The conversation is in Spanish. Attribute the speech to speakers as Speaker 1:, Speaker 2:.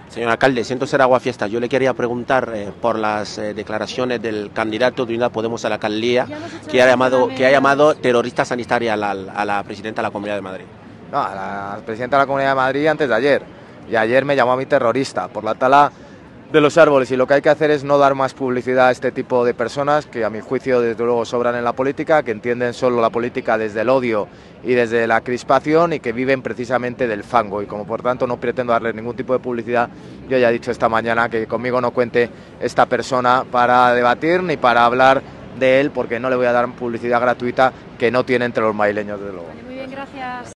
Speaker 1: Señor alcalde, siento ser aguafiestas. Yo le quería preguntar por las declaraciones del candidato de Unidas Podemos a la alcaldía que ha llamado terrorista sanitaria a la presidenta de la Comunidad de Madrid.
Speaker 2: No, a la presidenta de la Comunidad de Madrid antes de ayer. Y ayer me llamó a mí terrorista por la tala de los árboles. Y lo que hay que hacer es no dar más publicidad a este tipo de personas que a mi juicio desde luego sobran en la política, que entienden solo la política desde el odio y desde la crispación y que viven precisamente del fango. Y como por tanto no pretendo darles ningún tipo de publicidad, yo ya he dicho esta mañana que conmigo no cuente esta persona para debatir ni para hablar de él, porque no le voy a dar publicidad gratuita que no tiene entre los madrileños, desde luego.
Speaker 3: Muy bien, gracias.